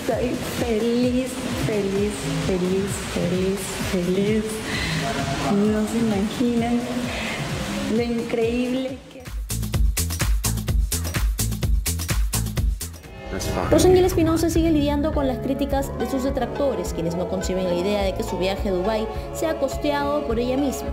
Estoy feliz, feliz, feliz, feliz, feliz. No se imaginan lo increíble que... Rosángela Espinosa sigue lidiando con las críticas de sus detractores, quienes no conciben la idea de que su viaje a Dubái sea costeado por ella misma.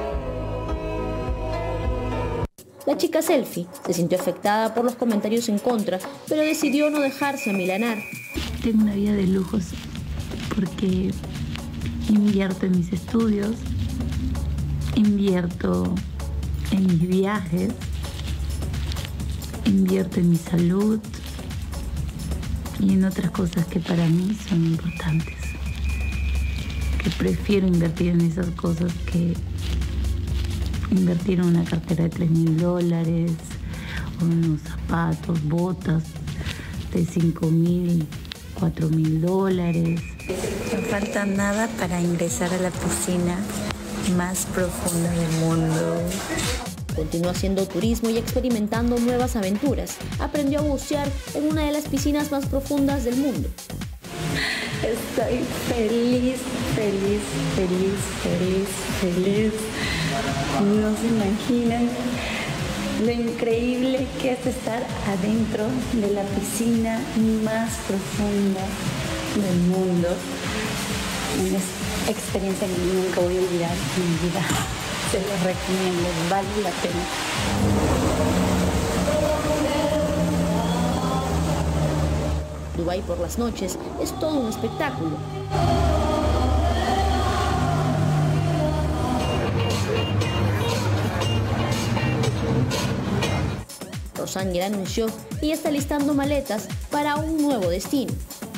La chica selfie se sintió afectada por los comentarios en contra, pero decidió no dejarse amilanar. Tengo una vida de lujos porque invierto en mis estudios, invierto en mis viajes, invierto en mi salud y en otras cosas que para mí son importantes. Que prefiero invertir en esas cosas que invertir en una cartera de $3.000 o en unos zapatos, botas de $5.000, $4.000. No falta nada para ingresar a la piscina más profunda del mundo. Continuó haciendo turismo y experimentando nuevas aventuras. Aprendió a bucear en una de las piscinas más profundas del mundo. Estoy feliz, feliz, feliz, feliz, feliz. No se imaginan lo increíble que es estar adentro de la piscina más profunda del mundo. Una experiencia que nunca voy a olvidar en mi vida. Se los recomiendo, vale la pena. Dubái por las noches es todo un espectáculo. Rosángela anunció que ya está listando maletas para un nuevo destino.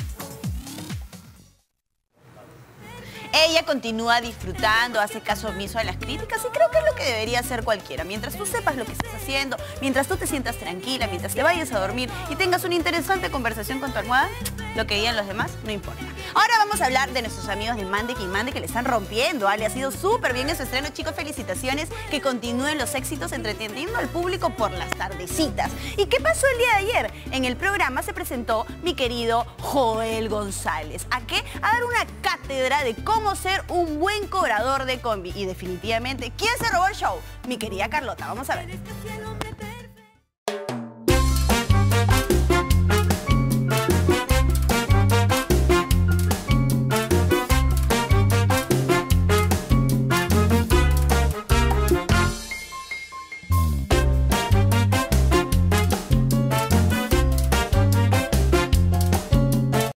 Ella continúa disfrutando, hace caso omiso a las críticas y creo que es lo que debería hacer cualquiera. Mientras tú sepas lo que estás haciendo, mientras tú te sientas tranquila, mientras te vayas a dormir y tengas una interesante conversación con tu almohada, lo que digan los demás no importa. Ahora vamos a hablar de nuestros amigos de Mande y Mande que le están rompiendo. Le ha sido súper bien en su estreno, chicos, felicitaciones. Que continúen los éxitos entreteniendo al público por las tardecitas. ¿Y qué pasó el día de ayer? En el programa se presentó mi querido Joel González. ¿A qué? A dar una cátedra de cómo ser un buen cobrador de combi. Y definitivamente, ¿quién se robó el show? Mi querida Carlota. Vamos a ver.